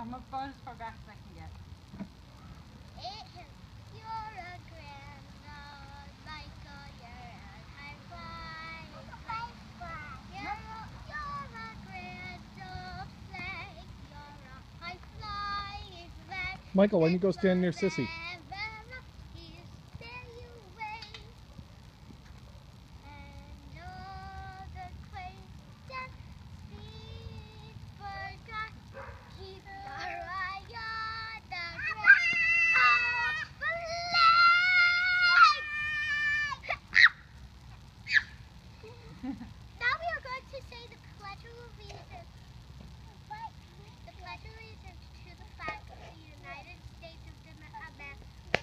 I'm about as far back as I can get. You're a grand old Michael, you're a high flying flag. You're a grand old flag, you're a high flying flag. Michael, why don't you go stand near Sissy? Now we are going to say the Pledge of Allegiance. The Pledge of Allegiance to the flag of the United States of America,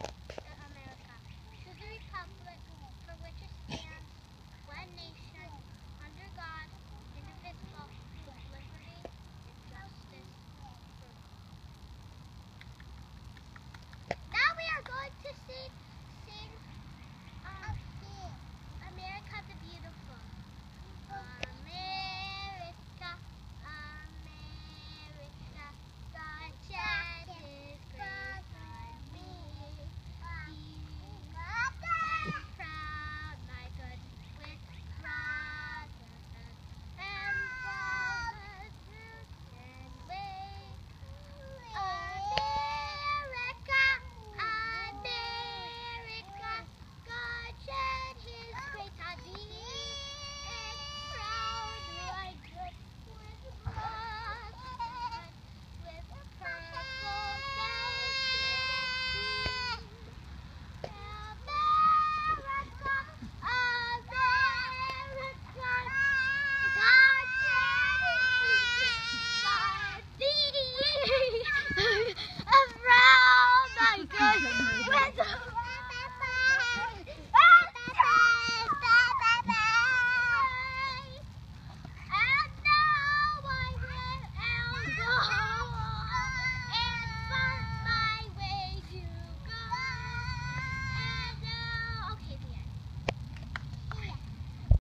to the republic for which it stands, one nation, under God, indivisible, with liberty and justice for all. Now we are going to sing